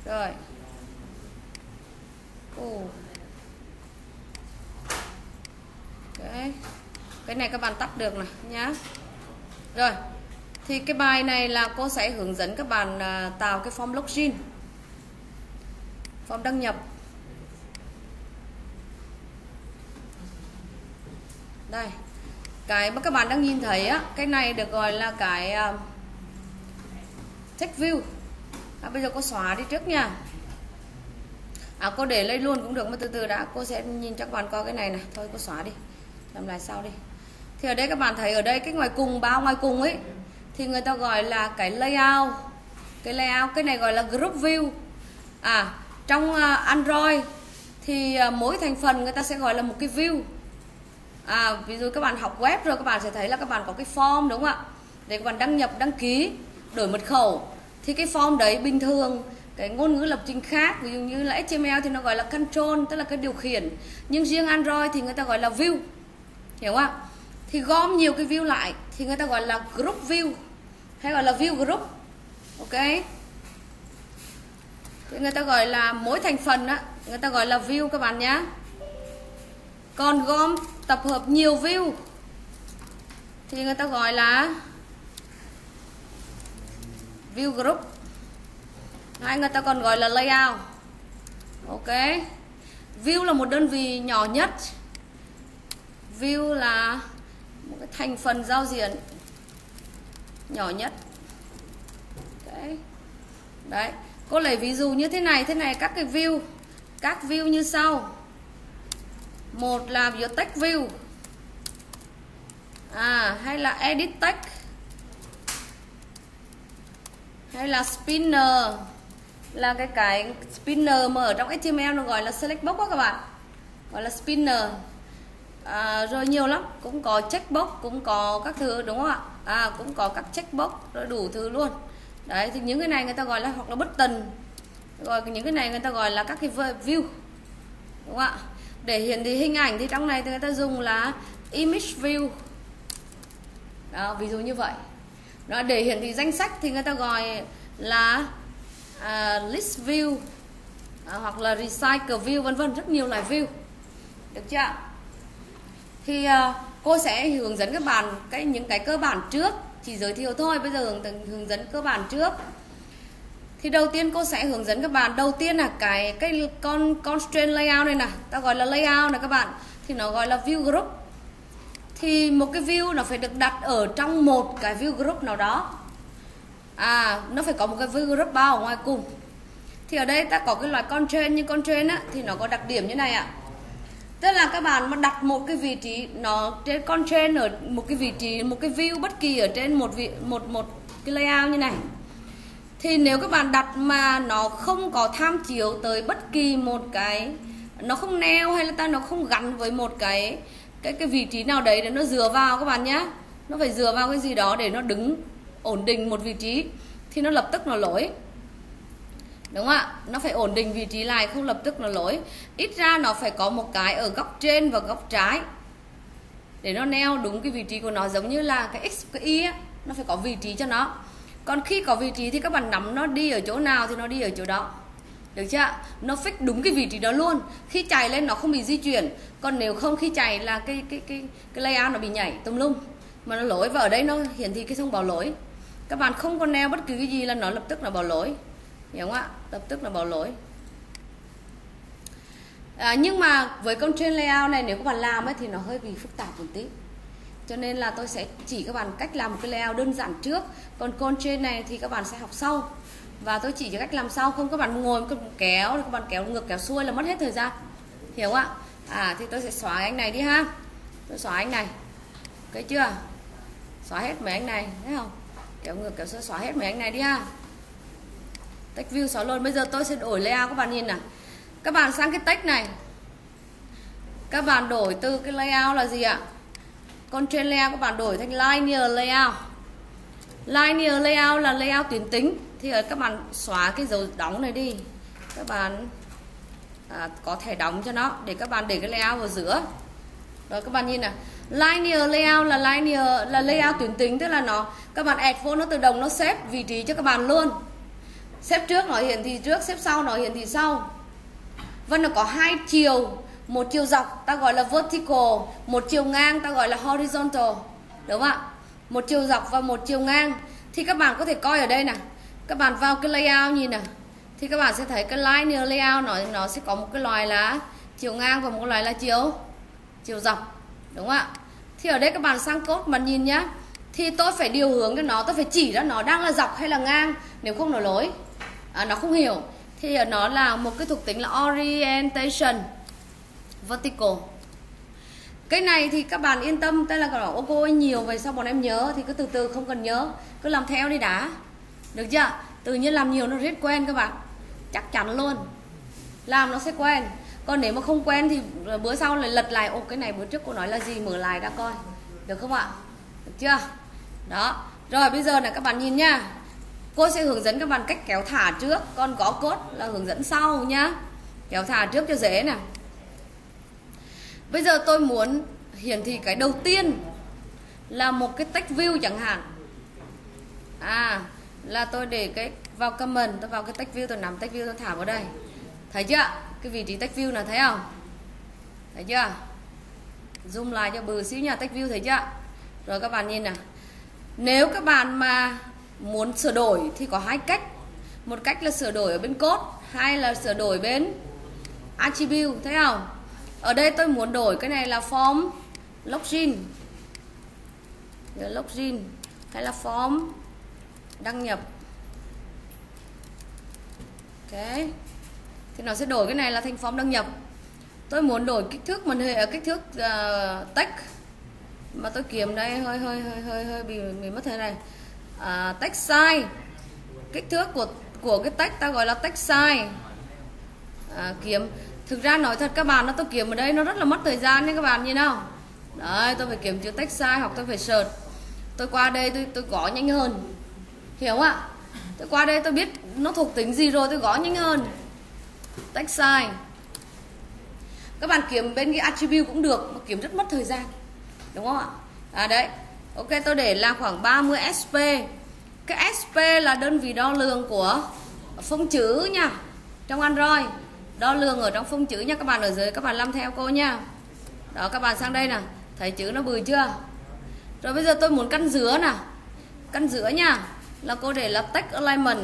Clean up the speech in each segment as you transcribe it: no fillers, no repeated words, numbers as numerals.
Rồi. Đấy. Cái này các bạn tắt được này nhá. Rồi. Thì cái bài này là cô sẽ hướng dẫn các bạn tạo cái form login, form đăng nhập. Đây. Cái mà các bạn đang nhìn thấy á, cái này được gọi là cái text view. Bây giờ cô xóa đi trước nha. Cô để lấy luôn cũng được, mà từ từ đã, cô sẽ nhìn cho các bạn coi cái này này. Thôi cô xóa đi, làm lại sau đi. Thì ở đây các bạn thấy ở đây cái ngoài cùng, bao ngoài cùng ấy, thì người ta gọi là cái layout. Cái layout, cái này gọi là group view. Trong Android thì mỗi thành phần người ta sẽ gọi là một cái view. Ví dụ các bạn học web rồi các bạn sẽ thấy là các bạn có cái form, đúng không ạ? Để các bạn đăng nhập, đăng ký, đổi mật khẩu. Thì cái form đấy bình thường cái ngôn ngữ lập trình khác, ví dụ như là HTML thì nó gọi là control, tức là cái điều khiển. Nhưng riêng Android thì người ta gọi là view. Hiểu không ạ? Thì gom nhiều cái view lại thì người ta gọi là group view, hay gọi là view group. Ok. Thì người ta gọi là mỗi thành phần á, người ta gọi là view các bạn nhé. Còn gom tập hợp nhiều view thì người ta gọi là view group, hay người ta còn gọi là layout. Ok. View là một đơn vị nhỏ nhất. View là một cái thành phần giao diện nhỏ nhất. Okay. Đấy. Cô lấy ví dụ như thế này các cái view, các view như sau. Một là ví dụ text view, hay là edit text, hay là spinner, là cái spinner mà ở trong HTML nó gọi là select box đó các bạn, gọi là spinner. Rồi nhiều lắm, cũng có checkbox, cũng có các thứ, đúng không ạ? Cũng có các checkbox rồi đủ thứ luôn. Đấy, thì những cái này người ta gọi là, hoặc là button, rồi những cái này người ta gọi là các cái view, đúng không ạ? Để hiển thị hình ảnh thì trong này thì người ta dùng là image view. Đó, ví dụ như vậy. Đó, để hiển thị danh sách thì người ta gọi là list view, hoặc là recycle view, vân vân, rất nhiều loại view. Được chưa? Thì cô sẽ hướng dẫn các bạn những cái cơ bản trước, chỉ giới thiệu thôi, bây giờ hướng dẫn cơ bản trước. Thì đầu tiên cô sẽ hướng dẫn các bạn, đầu tiên là cái constraint layout này nè, ta gọi là layout này các bạn, thì nó gọi là view group. Thì một cái view nó phải được đặt ở trong một cái view group nào đó. Nó phải có một cái view group bao ở ngoài cùng. Thì ở đây ta có cái loại constraint, như constraint á thì nó có đặc điểm như này ạ. Tức là các bạn mà đặt một cái vị trí nó trên constraint ở một cái vị trí, một cái view bất kỳ ở trên một cái layout như này, thì nếu các bạn đặt mà nó không có tham chiếu tới bất kỳ một cái, nó không neo hay là nó không gắn với một cái vị trí nào đấy để nó dựa vào các bạn nhé. Nó phải dựa vào cái gì đó để nó đứng ổn định một vị trí, thì nó lập tức nó lỗi. Đúng không ạ? Nó phải ổn định vị trí lại, không lập tức nó lỗi. Ít ra nó phải có một cái ở góc trên và góc trái để nó neo đúng cái vị trí của nó, giống như là cái X, cái Y á, nó phải có vị trí cho nó. Còn khi có vị trí thì các bạn nắm nó đi ở chỗ nào thì nó đi ở chỗ đó. Được chưa? Nó fix đúng cái vị trí đó luôn. Khi chạy lên nó không bị di chuyển. Còn nếu không, khi chạy là cái layout nó bị nhảy tùm lum, mà nó lỗi, và ở đây nó hiển thị cái thông báo lỗi. Các bạn không còn neo bất cứ cái gì là nó lập tức là báo lỗi. Hiểu không ạ? Lập tức là báo lỗi. Nhưng mà với constraint layout này, nếu các bạn làm ấy, thì nó hơi bị phức tạp một tí. Cho nên là tôi sẽ chỉ các bạn cách làm một cái layout đơn giản trước. Còn constraint này thì các bạn sẽ học sau, và tôi chỉ cho cách làm sau. Không các bạn ngồi các bạn kéo, các bạn kéo ngược kéo xuôi là mất hết thời gian. Hiểu không ạ? Thì tôi sẽ xóa anh này đi ha. Tôi xóa anh này. Ok chưa? Xóa hết mấy anh này, thấy không? Kéo ngược kéo xuôi, xóa hết mấy anh này đi ha. Text view xóa luôn. Bây giờ tôi sẽ đổi layout, các bạn nhìn nào. Các bạn sang cái text này, các bạn đổi từ cái layout là gì ạ? Constraint layout các bạn đổi thành linear layout. Linear layout là layout tuyến tính. Thì các bạn xóa cái dấu đóng này đi. Các bạn có thể đóng cho nó để các bạn để cái layout vào giữa. Rồi các bạn nhìn nào. Linear layout là layout tuyến tính, tức là các bạn add vô nó tự động nó xếp vị trí cho các bạn luôn. Xếp trước nó hiển thị trước, xếp sau nó hiển thị sau. Vân nó có hai chiều, một chiều dọc ta gọi là vertical, một chiều ngang ta gọi là horizontal, đúng không ạ? Một chiều dọc và một chiều ngang. Thì các bạn có thể coi ở đây nè, các bạn vào cái layout nhìn nè, thì các bạn sẽ thấy cái linear layout nó sẽ có một cái loại là chiều ngang và một loại là chiều dọc, đúng không ạ? Thì ở đây các bạn sang code mà nhìn nhá, thì tôi phải điều hướng cho nó, tôi phải chỉ ra nó đang là dọc hay là ngang, nếu không nó lỗi, nó không hiểu. Thì nó là một cái thuộc tính là orientation vertical. Cái này thì các bạn yên tâm, tên là bảo ô cô ơi nhiều vậy sao bọn em nhớ, thì cứ từ từ không cần nhớ, cứ làm theo đi đã, được chưa? Tự nhiên làm nhiều nó rất quen các bạn, chắc chắn luôn, làm nó sẽ quen. Còn nếu mà không quen thì bữa sau lại lật lại, ô cái này bữa trước cô nói là gì, mở lại ra coi, được không ạ? Được chưa? Đó. Rồi bây giờ là các bạn nhìn nha, cô sẽ hướng dẫn các bạn cách kéo thả trước, còn có code là hướng dẫn sau nhá. Kéo thả trước cho dễ nè. Bây giờ tôi muốn hiển thị cái đầu tiên là một cái text view chẳng hạn. Là tôi để cái vào comment, tôi vào cái text view, tôi nắm text view tôi thả vào đây. Thấy chưa? Cái vị trí text view là thấy không? Thấy chưa? Zoom lại cho bự xíu nha, text view thấy chưa? Rồi các bạn nhìn nè. Nếu các bạn mà muốn sửa đổi thì có hai cách. Một cách là sửa đổi ở bên code, hai là sửa đổi bên attribute, thấy không? Ở đây tôi muốn đổi cái này là form login, login hay là form đăng nhập. Ok. Thì nó sẽ đổi cái này là thành form đăng nhập. Tôi muốn đổi kích thước màn hình, kích thước text mà tôi kiếm đây hơi bị mất thế này. Text size, kích thước của cái text ta gọi là text size. Kiếm, thực ra nói thật các bạn, nó tôi kiếm ở đây nó rất là mất thời gian nha các bạn, nhìn không? Đấy, tôi phải kiếm chữ text size hoặc tôi phải search. Tôi qua đây tôi gõ nhanh hơn, hiểu không ạ? Tôi qua đây tôi biết nó thuộc tính gì rồi, tôi gõ nhanh hơn. Text size. Các bạn kiếm bên cái attribute cũng được, mà kiếm rất mất thời gian, đúng không ạ? Đấy. Ok, tôi để là khoảng 30 SP. Cái SP là đơn vị đo lường của phông chữ nha. Trong Android, đo lường ở trong phông chữ nha. Các bạn ở dưới các bạn làm theo cô nha. Đó, các bạn sang đây nè, thấy chữ nó bự chưa? Rồi bây giờ tôi muốn căn giữa nè. Căn giữa nha, là cô để là text alignment.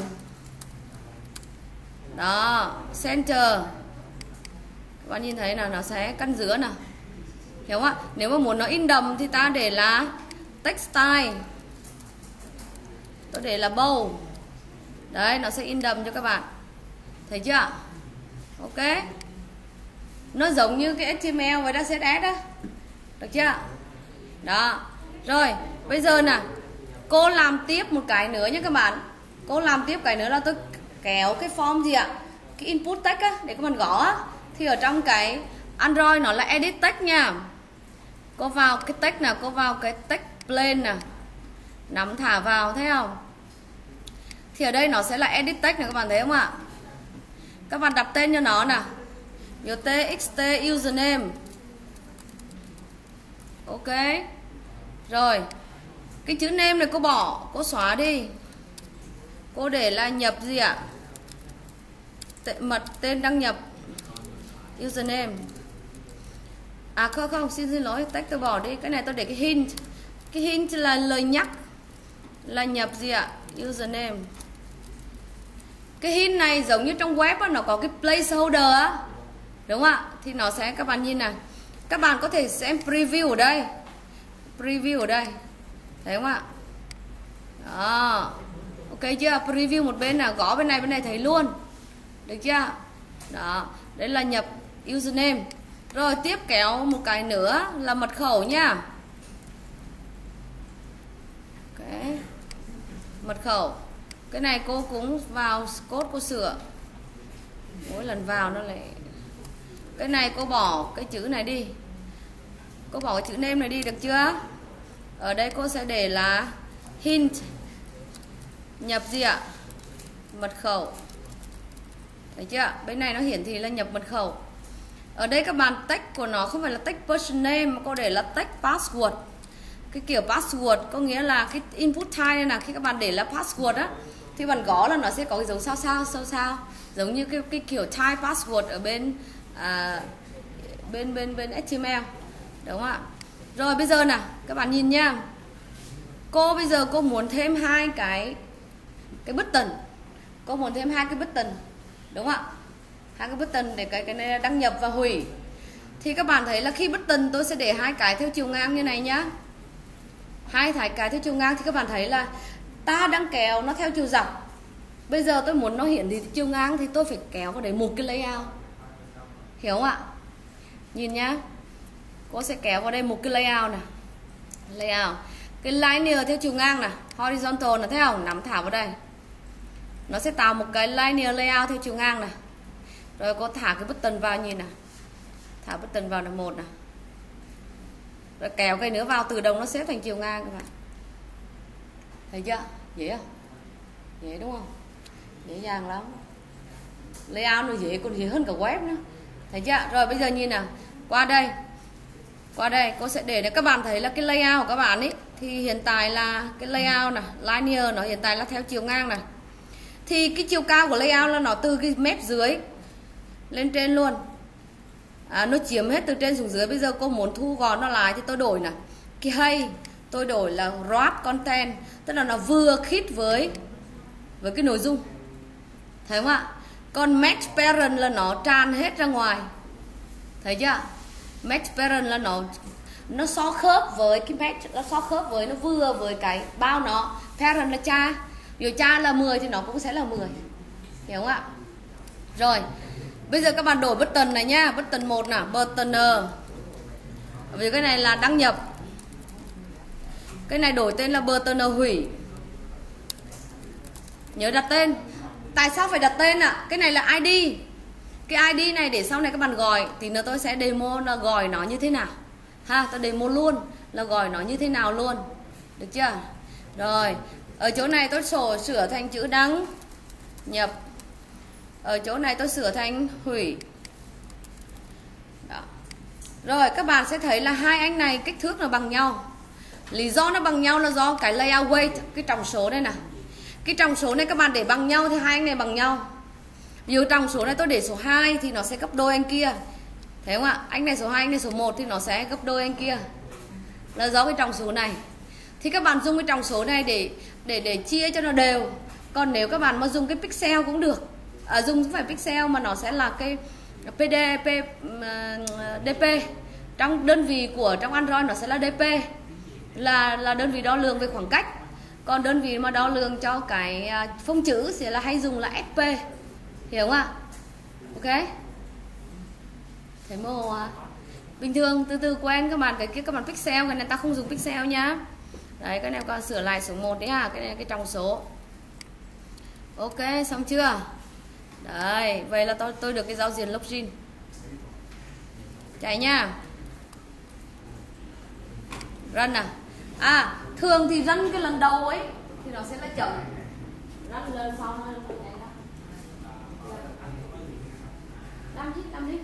Đó, center. Các bạn nhìn thấy là nó sẽ căn giữa nè, hiểu không ạ? Nếu mà muốn nó in đậm thì ta để là text style, tôi để là bold. Đấy, nó sẽ in đậm cho các bạn, thấy chưa? Ok, nó giống như cái HTML với CSS đó, được chưa? Đó, rồi bây giờ nè, cô làm tiếp một cái nữa nhé các bạn. Cô làm tiếp cái nữa là tôi kéo cái form gì ạ? Cái input text á, để các bạn gõ á. Thì ở trong cái Android nó là edit text nha. Cô vào cái text nè, cô vào cái text plane nè, nắm thả vào, thấy không? Thì ở đây nó sẽ là edit text này, các bạn thấy không ạ? Các bạn đặt tên cho nó nè, vô txt username. Ok. Rồi, cái chữ name này cô bỏ, cô xóa đi. Cô để là nhập gì ạ? Mật tên đăng nhập username. Không, xin lỗi, text tôi bỏ đi. Cái này tôi để cái hint. Cái hint là lời nhắc, là nhập gì ạ? Username. Cái hint này giống như trong web á, nó có cái placeholder á, đúng không ạ? Thì nó sẽ, các bạn nhìn nè, các bạn có thể xem preview ở đây. Preview ở đây, thấy không ạ? Đó, ok chưa? Preview một bên là gõ bên này thấy luôn, được chưa? Đó, đấy là nhập username. Rồi tiếp kéo một cái nữa là mật khẩu nha. Ok, mật khẩu. Cái này cô cũng vào code cô sửa, mỗi lần vào nó lại. Cái này cô bỏ cái chữ này đi, cô bỏ cái chữ name này đi, được chưa? Ở đây cô sẽ để là hint, nhập gì ạ? Mật khẩu. Thấy chưa? Bên này nó hiển thị là nhập mật khẩu. Ở đây các bạn text của nó không phải là text person name mà cô để là text password. Cái kiểu password có nghĩa là cái input type này là khi các bạn để là password á, Khi bạn gõ là nó sẽ có cái dấu sao sao giống như cái kiểu type password ở bên bên HTML, đúng không ạ? Rồi bây giờ nè các bạn nhìn nha, cô bây giờ cô muốn thêm hai cái button, cô muốn thêm hai cái button, đúng không ạ? Hai cái button để cái này đăng nhập và hủy. Thì các bạn thấy là khi button tôi sẽ để hai cái theo chiều ngang như này nhá, hai cái theo chiều ngang, thì các bạn thấy là ta đang kéo nó theo chiều dọc. Bây giờ tôi muốn nó hiển thị chiều ngang thì tôi phải kéo vào đấy một cái layout, hiểu không ạ? Nhìn nhá, cô sẽ kéo vào đây một cái layout này, layout cái linear theo chiều ngang này, horizontal là thấy không, nắm thả vào đây nó sẽ tạo một cái linear layout theo chiều ngang này. Rồi cô thả cái button vào, nhìn này, thả button vào là một này, rồi kéo cái nữa vào, tự động nó xếp thành chiều ngang các bạn. Thấy chưa? Dễ không? Dễ đúng không? Dễ dàng lắm. Layout nó dễ, còn dễ hơn cả web nữa. Thấy chưa? Rồi bây giờ nhìn nào, qua đây cô sẽ để các bạn thấy là cái layout của các bạn ấy thì hiện tại là cái layout này, linear nó hiện tại là theo chiều ngang này. Thì cái chiều cao của layout là nó từ cái mép dưới lên trên luôn, nó chiếm hết từ trên xuống dưới. Bây giờ cô muốn thu gọn nó lại thì tôi đổi này, cái hay tôi đổi là wrap content, tức là nó vừa khít với cái nội dung, thấy không ạ? Còn match parent là nó tràn hết ra ngoài, thấy chưa? Match parent là nó so khớp với cái match, nó so khớp với, nó vừa với cái bao nó. Parent là cha, dù cha là 10 thì nó cũng sẽ là 10, hiểu không ạ? Rồi bây giờ các bạn đổi button này nhá, button 1 nào, button vì cái này là đăng nhập, cái này đổi tên là button hủy. Nhớ đặt tên. Tại sao phải đặt tên ạ? Cái này là ID. Cái ID này để sau này các bạn gọi thì nữa tôi sẽ demo là gọi nó như thế nào ha, tôi demo luôn là gọi nó như thế nào luôn, được chưa? Rồi ở chỗ này tôi sửa thành chữ đăng nhập, ở chỗ này tôi sửa thành hủy. Đó. Rồi các bạn sẽ thấy là hai anh này kích thước là bằng nhau. Lý do nó bằng nhau là do cái layout weight, cái trọng số đây nè. Cái trọng số này các bạn để bằng nhau thì hai anh này bằng nhau. Ví dụ trọng số này tôi để số 2 thì nó sẽ gấp đôi anh kia, thấy không ạ? Anh này số 2, anh này số 1 thì nó sẽ gấp đôi anh kia, là do cái trọng số này. Thì các bạn dùng cái trọng số này để chia cho nó đều. Còn nếu các bạn mà dùng cái pixel cũng được, dùng không phải pixel mà nó sẽ là cái DP. Trong đơn vị của trong Android nó sẽ là DP, là đơn vị đo lường về khoảng cách. Còn đơn vị mà đo lường cho cái phông chữ sẽ là hay dùng là SP, hiểu không ạ? Ok, thấy mô hồ à? Bình thường từ từ quen các bạn, cái kia các bạn pixel, cái này ta không dùng pixel nhá. Đấy, cái này còn sửa lại số 1 đấy à, cái này cái trọng số. Ok, xong chưa? Đấy, vậy là tôi được cái giao diện login. Chạy nha. Run à. Thường thì run cái lần đầu ấy thì nó sẽ là chậm. Run lần sau nó nhanh lắm. Đâm đi.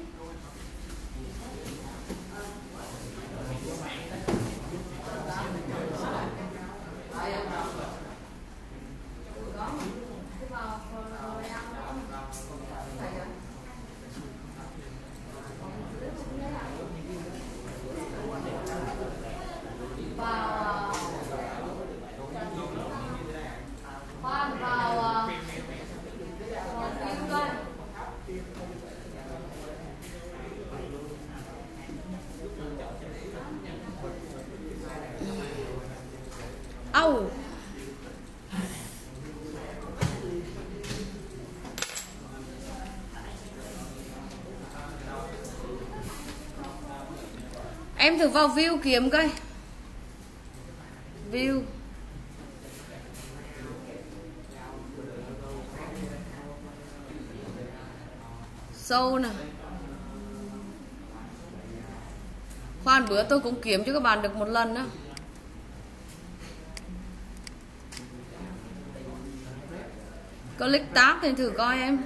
Em thử vào view kiếm coi. View. Show nè. Khoan, bữa tôi cũng kiếm cho các bạn được một lần đó. Click tab thì thử coi em.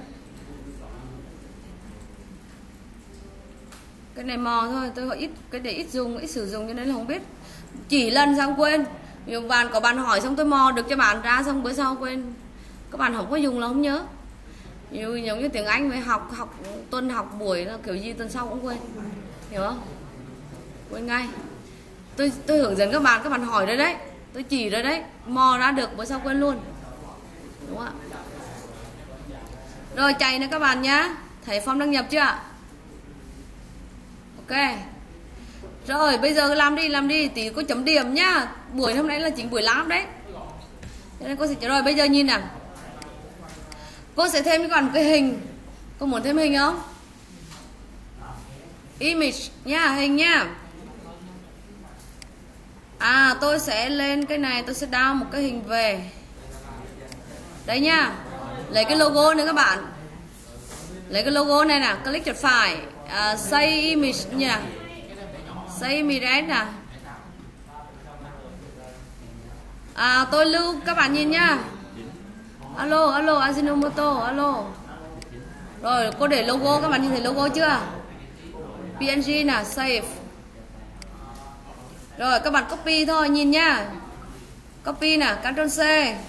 Cái này mò thôi, tôi ít cái để ít sử dụng cho nên là không biết. Chỉ lần xong quên. Nhiều bạn có bạn hỏi xong tôi mò được cho bạn ra, xong bữa sau quên Các bạn không có dùng là không nhớ. Giống như tiếng Anh với học tuần học buổi là kiểu gì tuần sau cũng quên, hiểu không? Quên ngay. Tôi hướng dẫn các bạn hỏi rồi đấy, tôi chỉ rồi đấy, mò ra được bữa sau quên luôn, đúng không ạ? Rồi chạy nữa các bạn nhá, thấy form đăng nhập chưa ạ? Ok. Rồi bây giờ làm đi, tí có chấm điểm nhá. Buổi hôm nay là chính buổi làm đấy. Cho nên cô sẽ rồi bây giờ nhìn nào. Cô sẽ thêm cho bạn một cái hình. Cô muốn thêm hình không? Image nha, hình nha. Tôi sẽ lên cái này, tôi sẽ down một cái hình về. Đấy nha. Lấy cái logo nữa các bạn. Lấy cái logo này nè, click chuột phải, save image nha. Save image nè. Tôi lưu các bạn nhìn nhá. Alo Ajinomoto, alo. Rồi cô để logo, các bạn nhìn thấy logo chưa? PNG nè, save. Rồi các bạn copy thôi, nhìn nhá. Copy nè, Ctrl C.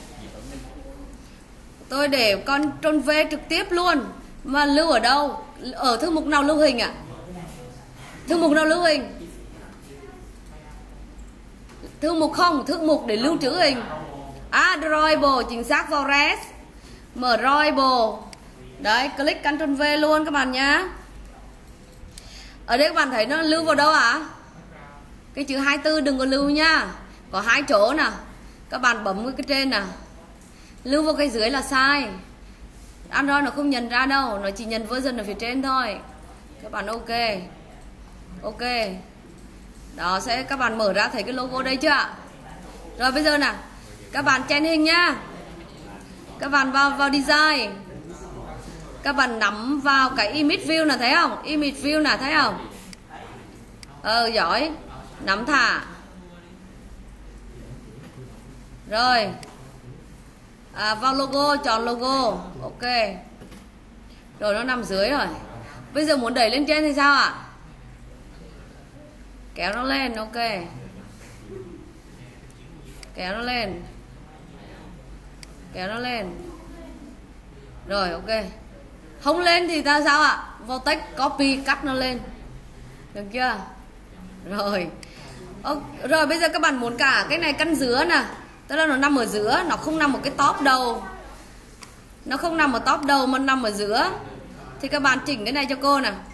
Tôi để Ctrl V trực tiếp luôn. Mà lưu ở đâu? Ở thư mục nào lưu hình ạ? Thư mục nào lưu hình? Thư mục không, thư mục để lưu trữ hình. Drawable, chính xác, vào res. Mở drawable. Đấy, click Ctrl V luôn các bạn nhá. Ở đây các bạn thấy nó lưu vào đâu ạ? Cái chữ 24 đừng có lưu nha. Có 2 chỗ nè. Các bạn bấm cái trên nè. Lưu vào cái dưới là sai. Android nó không nhận ra đâu, nó chỉ nhận version ở phía trên thôi. Các bạn ok. Ok. Đó, các bạn mở ra thấy cái logo đây chưa ạ? Rồi bây giờ nè, các bạn chèn hình nhá. Các bạn vào design. Các bạn nắm vào cái image view nè, thấy không? Image view nè, thấy không? Giỏi. Nắm thả. Rồi. Vào logo, chọn logo. Ok. Rồi nó nằm dưới rồi. Bây giờ muốn đẩy lên trên thì sao ạ? Kéo nó lên, ok. Kéo nó lên. Kéo nó lên. Rồi ok. Không lên thì ta sao ạ? Vào text copy cắt nó lên. Được chưa? Rồi. Rồi bây giờ các bạn muốn cả cái này căn giữa nè. Tức là nó nằm ở giữa, nó không nằm ở cái top đầu. Nó không nằm ở top đầu mà nằm ở giữa. Thì các bạn chỉnh cái này cho cô nè.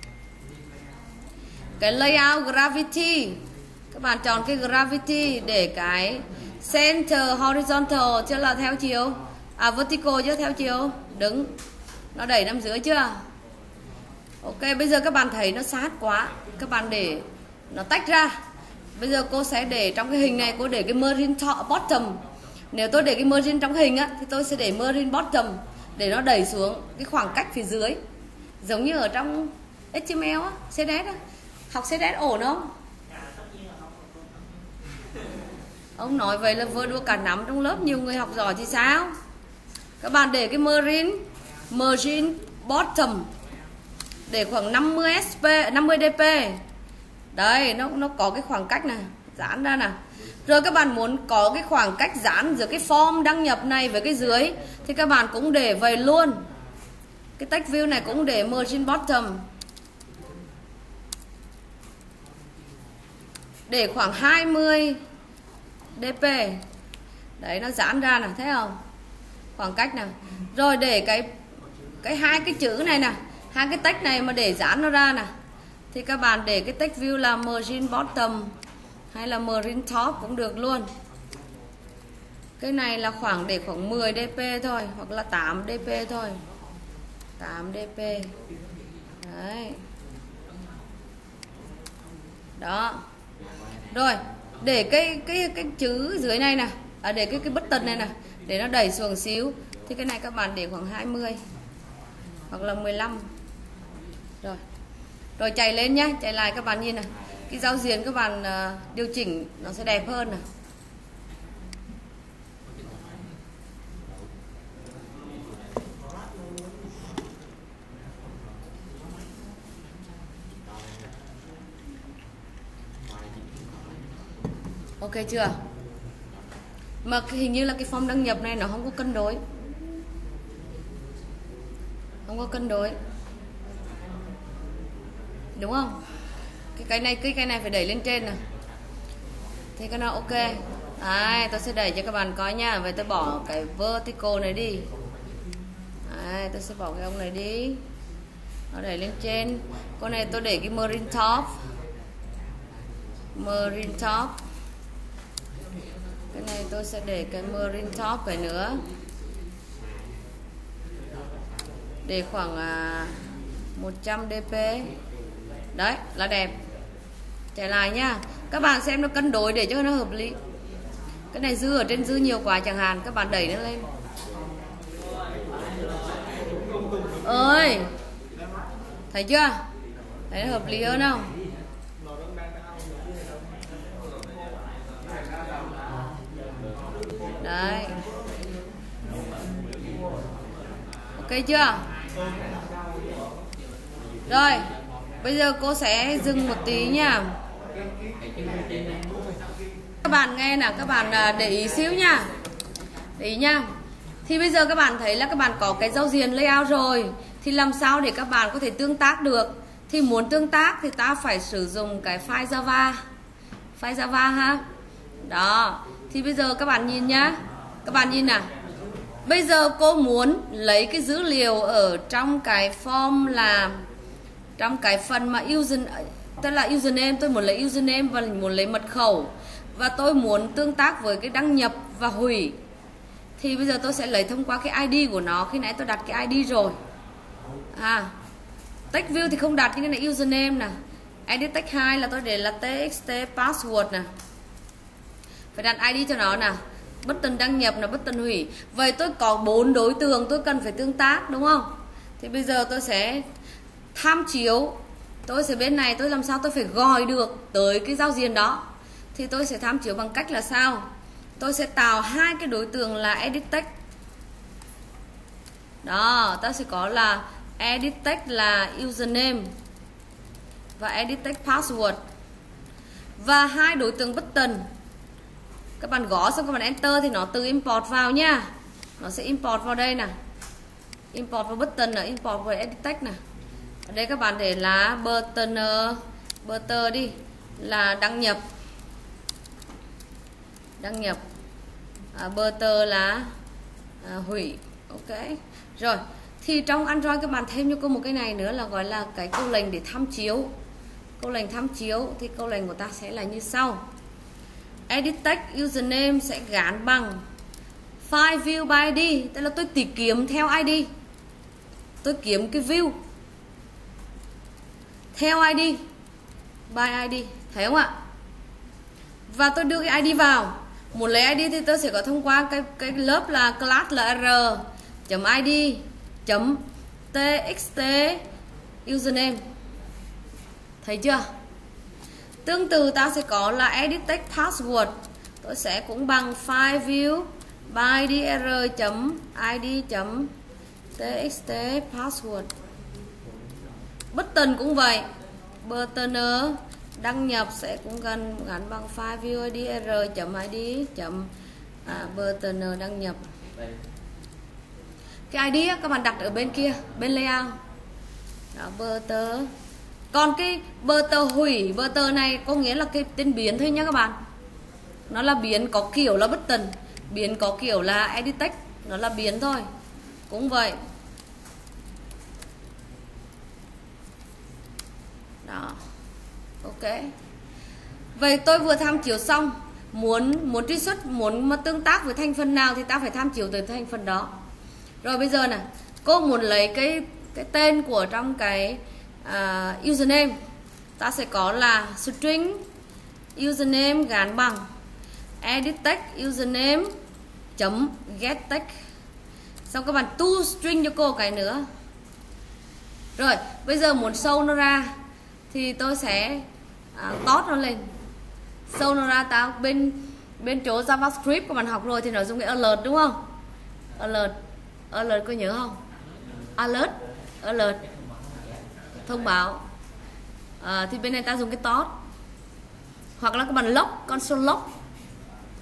Cái layout gravity. Các bạn chọn cái gravity để cái center horizontal chứ là theo chiều. Vertical chứ theo chiều đứng. Nó đẩy nằm dưới chưa? Ok, bây giờ các bạn thấy nó sát quá. Các bạn để nó tách ra. Bây giờ cô sẽ để trong cái hình này, cô để cái margin top, bottom. Nếu tôi để cái margin trong hình á, thì tôi sẽ để margin bottom để nó đẩy xuống cái khoảng cách phía dưới. Giống như ở trong HTML á, CSS á. Học CSS ổn không? Ông nói vậy là vừa đua cả nắm trong lớp, nhiều người học giỏi thì sao? Các bạn để cái margin bottom để khoảng 50 SP, 50 dp. Đấy, nó có cái khoảng cách này, giãn ra nè. Rồi các bạn muốn có cái khoảng cách giãn giữa cái form đăng nhập này với cái dưới thì các bạn cũng để vậy luôn. Cái text view này cũng để margin bottom. Để khoảng 20 dp. Đấy, nó giãn ra nè, thấy không? Khoảng cách nè. Rồi để cái hai cái chữ này nè, hai cái text này mà để giãn nó ra nè, thì các bạn để cái text view là margin bottom hay là margin top cũng được luôn. Cái này là để khoảng 10 dp thôi, hoặc là 8 dp thôi. 8 dp. Đấy. Đó. Rồi, để cái chữ dưới này nè, để cái button này nè, để nó đẩy xuống xíu thì cái này các bạn để khoảng 20 hoặc là 15. Rồi. Rồi chạy lên nhá, chạy lại các bạn nhìn này. Cái giao diện các bạn điều chỉnh nó sẽ đẹp hơn này. Ok chưa? Mà hình như là cái form đăng nhập này nó không có cân đối. không có cân đối, đúng không? Cái này phải đẩy lên trên này thì cái nó ok. Đấy, tôi sẽ đẩy cho các bạn coi nha. Vậy tôi bỏ cái vertical này đi. Đấy, tôi sẽ bỏ cái ông này đi, nó đẩy lên trên. Con này tôi để cái marine top. Cái này tôi sẽ để cái marine top cái nữa, để khoảng 100 dp. Đấy là đẹp. Trở lại nha, các bạn xem nó cân đối để cho nó hợp lý. Cái này dư ở trên dư nhiều quá chẳng hạn, các bạn đẩy nó lên. Ơi, thấy chưa? Thấy nó hợp lý hơn không? Đấy, ok chưa? Rồi, bây giờ cô sẽ dừng một tí nha. Các bạn nghe nè, các bạn để ý xíu nha. Để ý nha. Thì bây giờ các bạn thấy là các bạn có cái giao diện layout rồi, thì làm sao để các bạn có thể tương tác được? Thì muốn tương tác thì ta phải sử dụng cái file Java. File Java ha. Đó. Thì bây giờ các bạn nhìn nhá. Các bạn nhìn nè. Bây giờ cô muốn lấy cái dữ liệu ở trong cái form là trong cái phần mà tức là username, tôi muốn lấy username và muốn lấy mật khẩu, và tôi muốn tương tác với cái đăng nhập và hủy. Thì bây giờ tôi sẽ lấy thông qua cái ID của nó. Khi nãy tôi đặt cái ID rồi. Text view thì không đặt, như cái này username nè. Edit text 2 là tôi để là txt password nè. Phải đặt ID cho nó nè. Button đăng nhập là button hủy. Vậy tôi có 4 đối tượng tôi cần phải tương tác, đúng không? Thì bây giờ tôi sẽ tham chiếu. Tôi sẽ bên này tôi làm sao tôi phải gọi được tới cái giao diện đó. Thì tôi sẽ tham chiếu bằng cách là sao? Tôi sẽ tạo hai cái đối tượng là edit text. Đó, ta sẽ có là edit text là username và edit text password. Và hai đối tượng button. Các bạn gõ xong các bạn enter thì nó tự import vào nha. Nó sẽ import vào đây nè. Import vào button là import vào edit text nè. Ở đây các bạn để là button đi là đăng nhập. Button là hủy. Ok. Rồi, thì trong Android các bạn thêm cho cô một cái này nữa là gọi là cái câu lệnh để tham chiếu. Câu lệnh tham chiếu thì câu lệnh của ta sẽ là như sau. Edit text username sẽ gắn bằng file view by ID, tức là tôi tìm kiếm theo ID. Tôi kiếm cái view theo ID by ID, thấy không ạ? Và tôi đưa cái ID vào. Muốn lấy ID thì tôi sẽ có thông qua cái lớp là class là r.id .txt username. Thấy chưa? Tương tự ta sẽ có là edit text password. Tôi sẽ cũng bằng file view by id r.id .txt password. Button cũng vậy. Button đăng nhập sẽ cũng gắn bằng file view id r.id button đăng nhập. Cái ID các bạn đặt ở bên kia, bên layout. Đó, button. Còn cái button hủy, button này có nghĩa là cái tên biến thôi nhá các bạn. Nó là biến có kiểu là button, biến có kiểu là edit text, nó là biến thôi. Cũng vậy. Đó. Ok. Vậy tôi vừa tham chiếu xong, muốn truy xuất, muốn mà tương tác với thành phần nào thì ta phải tham chiếu tới thành phần đó. Rồi bây giờ này, cô muốn lấy cái tên của trong cái username. Ta sẽ có là string username gắn bằng edit text username .get text. Xong các bạn to string cho cô cái nữa. Rồi, bây giờ muốn show nó ra thì tôi sẽ tot nó lên. Show nó ra ta bên chỗ JavaScript của bạn học rồi thì nó dùng cái alert đúng không? Alert có nhớ không? Alert thông báo. Thì bên này ta dùng cái tot. Hoặc là các bạn log, console log.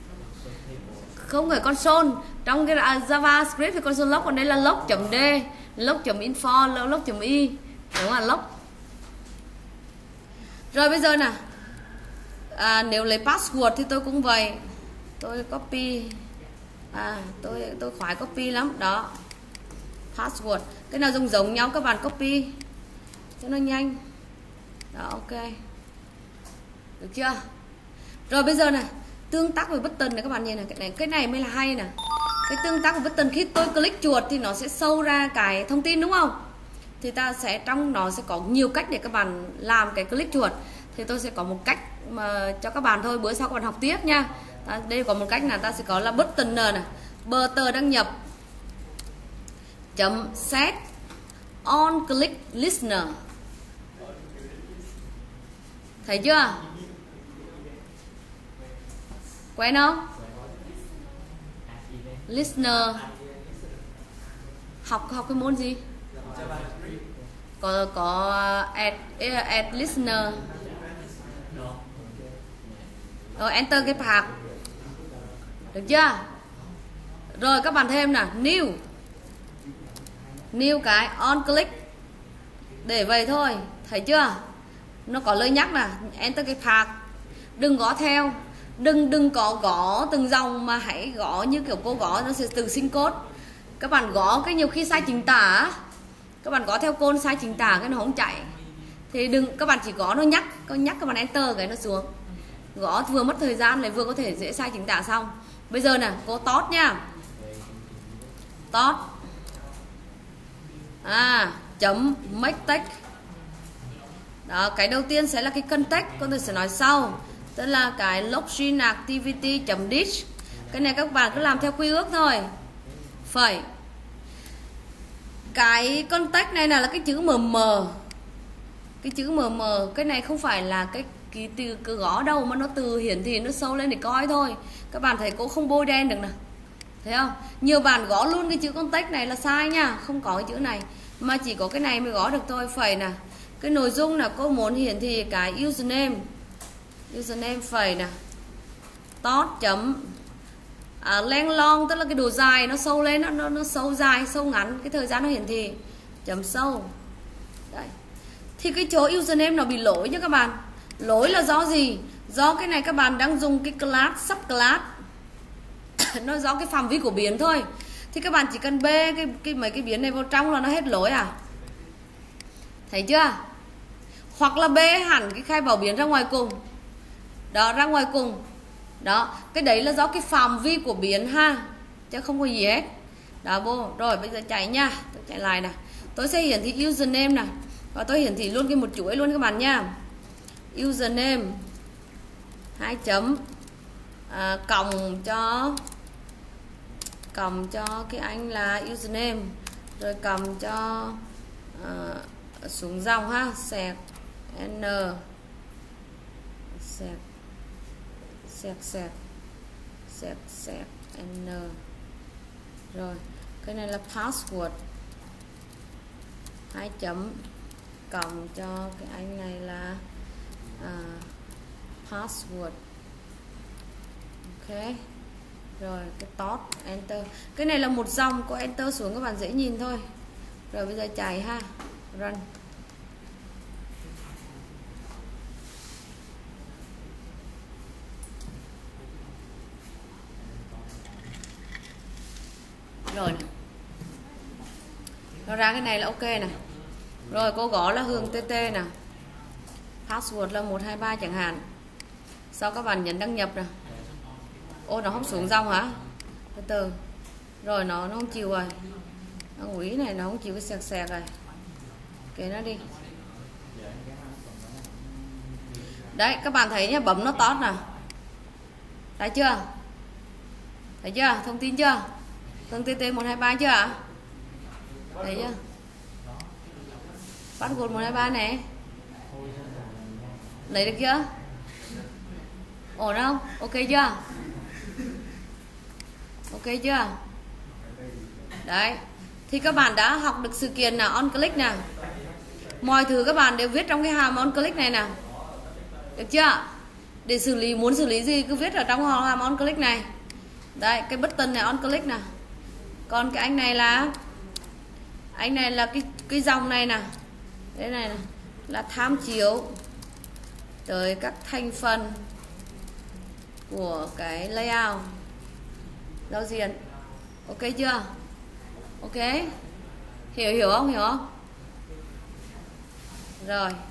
Không phải console, trong cái JavaScript thì console log, còn đây là log.d. log.info, log.y, đúng là log. Rồi bây giờ nè, nếu lấy password thì tôi cũng vậy, tôi copy, tôi khoái copy lắm đó. Password, cái nào giống nhau các bạn copy cho nó nhanh đó. Ok, được chưa? Rồi bây giờ này, tương tác với button này các bạn nhìn này, cái này mới là hay nè. Cái tương tác với button, khi tôi click chuột thì nó sẽ show ra cái thông tin đúng không? Thì ta sẽ trong nó sẽ có nhiều cách để các bạn làm cái click chuột. Thì tôi sẽ có một cách mà cho các bạn thôi, bữa sau các bạn học tiếp nha. Đây có một cách là ta sẽ có là button này, button đăng nhập chấm set on click listener. Thấy chưa? Quen không? Listener. Học cái môn gì? Có add listener. Rồi enter cái phạt. Được chưa? Rồi các bạn thêm nè, new cái on click. Để vậy thôi, thấy chưa? Nó có lời nhắc nè, enter cái phạt. Đừng gõ theo, đừng có gõ từng dòng mà hãy gõ như kiểu cô gõ nó sẽ tự sinh code. Các bạn gõ cái nhiều khi sai chính tả, các bạn gõ theo code sai chính tả cái nó không chạy. Thì đừng, các bạn chỉ gõ nó nhắc các bạn enter cái nó xuống. Gõ vừa mất thời gian lại vừa có thể dễ sai chính tả xong. Bây giờ nè, cô tot nha. Tot chấm make text. Đó, cái đầu tiên sẽ là cái context, con tôi sẽ nói sau. Tức là cái login activity.disk. Cái này các bạn cứ làm theo quy ước thôi. Phẩy. Cái context này là cái chữ mm. Cái chữ mm, cái này không phải là cái từ cứ gõ đâu mà nó từ hiển thị nó sâu lên để coi thôi. Các bạn thấy cô không bôi đen được nè. Thấy không? Nhiều bạn gõ luôn cái chữ context này là sai nha, không có cái chữ này mà chỉ có cái này mới gõ được thôi. Phẩy nè. Cái nội dung là cô muốn hiển thị cái username phẩy nè. Tot chấm length long, tức là cái độ dài nó sâu lên, nó sâu dài, sâu ngắn, cái thời gian nó hiển thị chấm sâu. Đấy. Thì cái chỗ username nó bị lỗi nha các bạn. Lỗi là do gì? Do cái này các bạn đang dùng cái class, subclass. Nó do cái phạm vi của biến thôi. Thì các bạn chỉ cần bê mấy cái biến này vào trong là nó hết lỗi à. Thấy chưa? Hoặc là bê hẳn cái khai báo biến ra ngoài cùng. Đó, ra ngoài cùng. Đó, cái đấy là do cái phạm vi của biến ha, chứ không có gì hết. Đó bố, rồi bây giờ chạy nha. Tôi chạy lại nè. Tôi sẽ hiển thị username nè. Và tôi hiển thị luôn cái một chuỗi luôn các bạn nha. Username 2 chấm cộng cho cái anh là username, rồi cộng cho xuống dòng ha, sạc n sạc n. Rồi cái này là password 2 chấm cộng cho cái anh này là password. Ok. Rồi cái tot enter. Cái này là một dòng, có enter xuống các bạn dễ nhìn thôi. Rồi bây giờ chạy ha, run. Rồi này. Nó ra cái này là ok nè. Rồi cô gõ là Hương TT nè. Password là 123 chẳng hạn. Sau các bạn nhấn đăng nhập nè. Ô, nó không xuống dòng hả? Từ từ. Rồi nó không chịu rồi. Nó quỷ này nó không chịu cái sẹt rồi. Kệ nó đi. Đấy, các bạn thấy nhá, bấm nó tót nè. Thấy chưa? Thấy chưa? Thông tin chưa? Thông tin TT123 chưa ạ? Thấy chưa? Password 123 này. Lấy được chưa? Ổn không? Ok chưa? Ok chưa? Đấy. Thì các bạn đã học được sự kiện là on click nè. Mọi thứ các bạn đều viết trong cái hàm on click này nè. Được chưa? Để xử lý, muốn xử lý gì cứ viết ở trong hàm on click này. Đấy, cái button này on click nè. Còn cái anh này là Anh này là cái dòng này nè, đây này là tham chiếu tới các thành phần của cái layout giao diện. Ok chưa? Ok, hiểu không? Rồi